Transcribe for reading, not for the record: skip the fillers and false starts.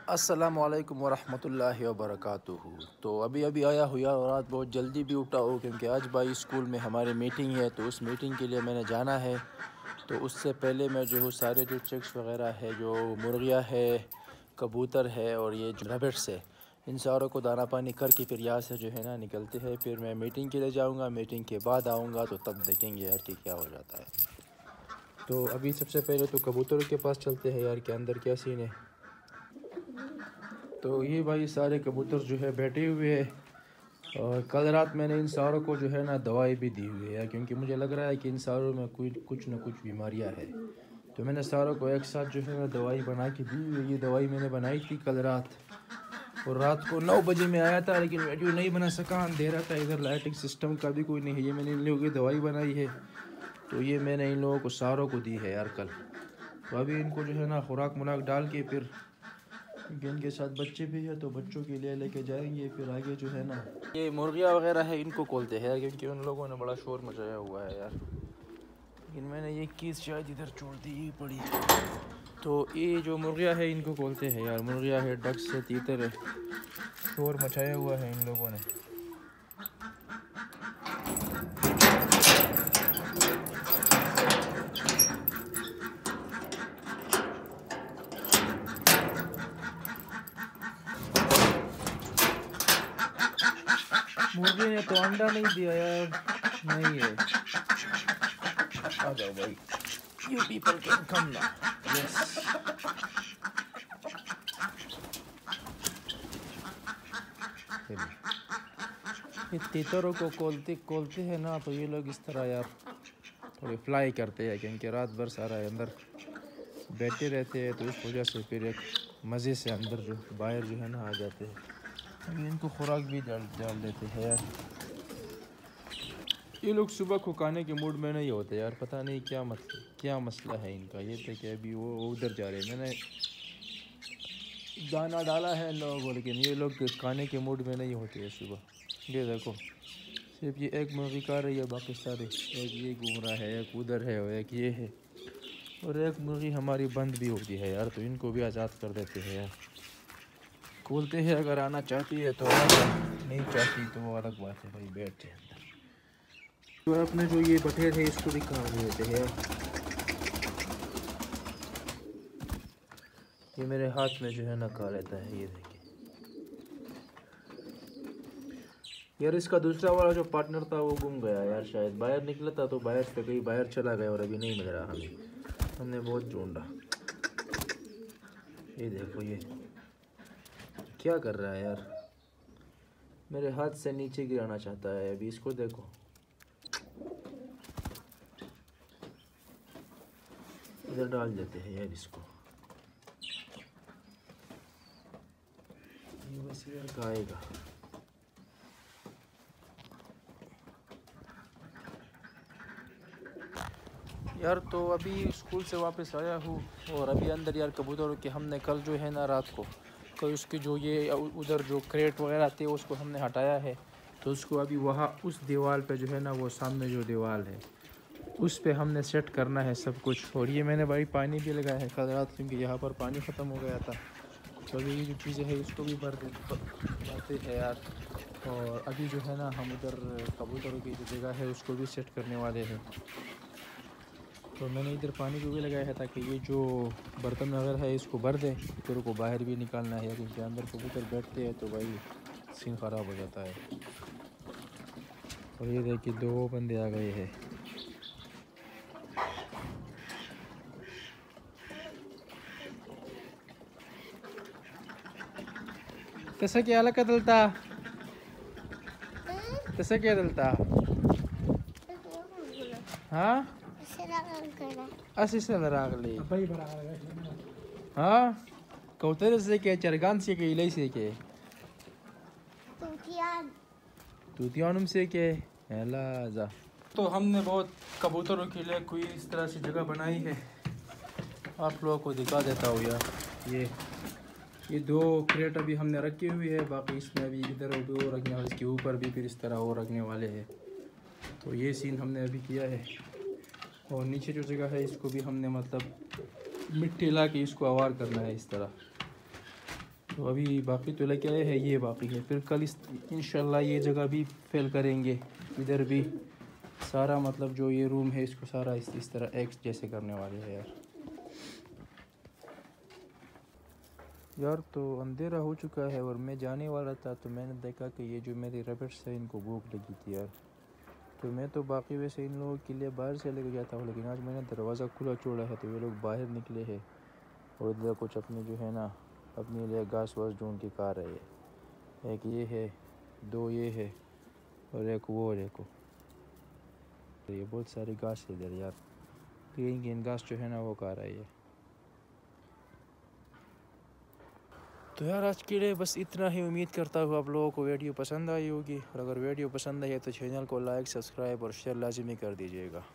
अस्सलामु अलैकुम वरहमतुल्लाहि वबरकातुहू। तो अभी अभी आया हुआ यार, और आज बहुत जल्दी भी उठा हूँ क्योंकि आज भाई स्कूल में हमारी मीटिंग है, तो उस मीटिंग के लिए मैंने जाना है। तो उससे पहले मैं जो हूँ सारे जो चिक्स वगैरह है, जो मुर्गियाँ है, कबूतर है और ये जो रैबिट्स है, इन सारों को दाना पानी करके फिर यहाँ से जो है ना निकलते हैं। फिर मैं मीटिंग के लिए जाऊँगा, मीटिंग के बाद आऊँगा तो तब देखेंगे यार कि क्या हो जाता है। तो अभी सबसे पहले तो कबूतरों के पास चलते हैं यार, के अंदर क्या सीन है। तो ये भाई सारे कबूतर जो है बैठे हुए हैं, और कल रात मैंने इन सारों को जो है ना दवाई भी दी हुई है, क्योंकि मुझे लग रहा है कि इन सारों में कुछ ना कुछ बीमारियां है। तो मैंने सारों को एक साथ जो है ना दवाई बना के दी हुई है। ये दवाई मैंने बनाई थी कल रात, और रात को 9 बजे में आया था, लेकिन वीडियो नहीं बना सका, अंधेरा था, इधर लाइटिंग सिस्टम का भी कोई नहीं है। ये मैंने इन लोगों की दवाई बनाई है, तो ये मैंने इन लोगों को सारों को दी है यार कल। तो अभी इनको जो है ना खुराक मुराक डाल के फिर, क्योंकि इनके साथ बच्चे भी है तो बच्चों के लिए लेके जाएंगे। फिर आगे जो है ना ये मुर्गियाँ वगैरह है, इनको खोलते हैं क्योंकि उन लोगों ने बड़ा शोर मचाया हुआ है यार। लेकिन मैंने ये कीस शायद इधर छोड़ दी ही पड़ी। तो ये जो मुर्गियाँ है इनको खोलते हैं यार। मुर्गियाँ है, डक्स है, तीतर है, शोर मचाया हुआ है इन लोगों ने। मुर्गी ने तो अंडा नहीं दिया यार, नहीं है। आ जाओ भाई, यू पीपल कैन कम ना। यस, ये तीतरों को खोलते खोलते हैं ना, तो ये लोग इस तरह यार थोड़ी फ्लाई करते हैं, क्योंकि रात भर सारा अंदर बैठे रहते हैं, तो इस वजह से फिर एक मज़े से अंदर जो बाहर जो है ना आ जाते हैं। अभी इनको खुराक भी डाल डाल देते हैं यार। ये लोग सुबह को खाने के मूड में नहीं होते यार, पता नहीं क्या मसला है इनका। ये थे कि अभी वो उधर जा रहे हैं, मैंने दाना डाला है इन लोगों को, लेकिन ये लोग खाने के मूड में नहीं होते हैं सुबह। ये देखो, सिर्फ ये एक मुर्गी खा रही है, बाकी सारे, एक ये घूम रहा है, एक उधर है और एक ये है, और एक मुर्गी हमारी बंद भी होती है यार, तो इनको भी आज़ाद कर देते हैं यार। खोलते हैं, अगर आना चाहती है तो नहीं चाहती तो वो अलग बात है भाई, बैठ जाए अंदर। तो अपने जो ये बटेर है इसको भी खा देते हैं यार। ये मेरे हाथ में जो है ना खा लेता है, ये देखिए यार। इसका दूसरा वाला जो पार्टनर था वो गुम गया यार, शायद बाहर निकला था तो बाहर से कहीं बाहर चला गया, और अभी नहीं मिल रहा हमें। हमने बहुत ढूंढा। ये देखो, ये क्या कर रहा है यार, मेरे हाथ से नीचे गिराना चाहता है। अभी इसको देखो, इधर डाल देते हैं यार इसको। ये बस यार खाएगा। यार तो अभी स्कूल से वापस आया हूँ, और अभी अंदर यार कबूतरों के हमने कल जो है ना रात को, कल उसकी जो ये उधर जो क्रेट वगैरह थे उसको हमने हटाया है। तो उसको अभी वहाँ उस दीवार पे जो है ना, वो सामने जो दीवार है उस पे हमने सेट करना है सब कुछ। और ये मैंने भाई पानी भी लगाया है कल रात, क्योंकि यहाँ पर पानी ख़त्म हो गया था। तो अभी ये जो चीज़ें हैं इसको भी भरते हैं यार। और अभी जो है ना हम उधर कबूतरों की जो जगह है उसको भी सेट करने वाले हैं। तो मैंने इधर पानी को भी लगाया है, ताकि ये जो बर्तन वगैरह है इसको भर दें, फिर को बाहर भी निकालना है, क्योंकि अंदर कबूतर बैठते हैं तो भाई सीन ख़राब हो जाता है। और ये देखिए 2 बंदे आ गए हैं। तसं क्या आला का दलता, तसं क्या दलता, हाँ असे सल रागले हाँ कौतर से के चरगान से के इलाई से के तूतियानुम से के हेला जा। तो हमने बहुत कबूतरों के लिए कोई इस तरह से जगह बनाई है, आप लोगों को दिखा देता हूँ यार। ये 2 क्रेट अभी हमने रखी हुई है, बाकी इसमें अभी इधर और रखने वाले, इसके ऊपर भी फिर इस तरह और रखने वाले हैं। तो ये सीन हमने अभी किया है। और नीचे जो जगह है इसको भी हमने मतलब मिट्टी ला के इसको आवार करना है इस तरह। तो अभी बाकी तो लेके आए हैं, ये बाकी है। फिर कल इंशाल्लाह ये जगह भी फिल करेंगे, इधर भी सारा मतलब जो ये रूम है इसको सारा इस तरह एक जैसे करने वाले हैं यार। तो अंधेरा हो चुका है और मैं जाने वाला था, तो मैंने देखा कि ये जो मेरी रैबिट्स है इनको भूख लगी थी यार। तो मैं तो बाकी वैसे इन लोगों के लिए बाहर से लेके जाता हूँ, लेकिन आज मैंने दरवाज़ा खुला छोड़ा है तो ये लोग बाहर निकले हैं और इधर कुछ अपने जो है ना अपने लिए घास वास ढूंढ के खा रहे हैं। एक ये है, दो ये है और एक वो और एक वो। ये बहुत सारी घास है इधर यार, ग्रीन घास जो है ना वो खा रही है। तो यार आज के लिए बस इतना ही। उम्मीद करता हूँ आप लोगों को वीडियो पसंद आई होगी, और अगर वीडियो पसंद आई है तो चैनल को लाइक, सब्सक्राइब और शेयर लाजमी कर दीजिएगा।